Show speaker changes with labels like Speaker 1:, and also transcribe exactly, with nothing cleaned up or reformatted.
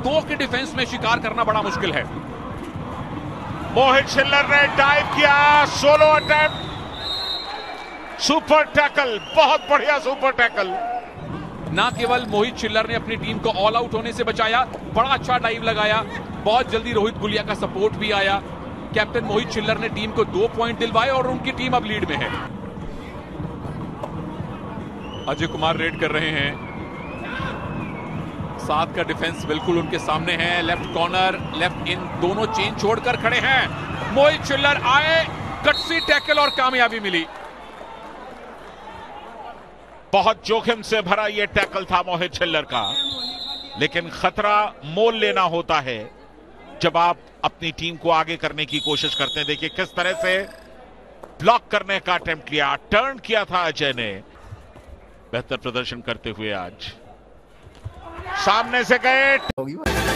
Speaker 1: दो के डिफेंस में शिकार करना बड़ा मुश्किल है।
Speaker 2: मोहित शिल्लर ने डाइव किया, सोलो अटेम्प्ट, सुपर टैकल, बहुत बढ़िया सुपर टैकल।
Speaker 1: ना केवल मोहित शिल्लर ने अपनी टीम को ऑल आउट होने से बचाया, बड़ा अच्छा डाइव लगाया, बहुत जल्दी रोहित गुलिया का सपोर्ट भी आया। कैप्टन मोहित शिल्लर ने टीम को दो पॉइंट दिलवाए और उनकी टीम अब लीड में है। अजय कुमार रेड कर रहे हैं, सात का डिफेंस बिल्कुल उनके सामने है। लेफ्ट कॉर्नर, लेफ्ट इन, दोनों चेन छोड़कर खड़े हैं। मोहित शिल्लर आए, कटसी टैकल और कामयाबी मिली।
Speaker 2: बहुत जोखिम से भरा यह टैकल था मोहित शिल्लर का, लेकिन खतरा मोल लेना होता है जब आप अपनी टीम को आगे करने की कोशिश करते हैं। देखिए किस तरह से ब्लॉक करने का अटेम्प्ट किया, टर्न किया था अजय ने, बेहतर प्रदर्शन करते हुए आज सामने से गए।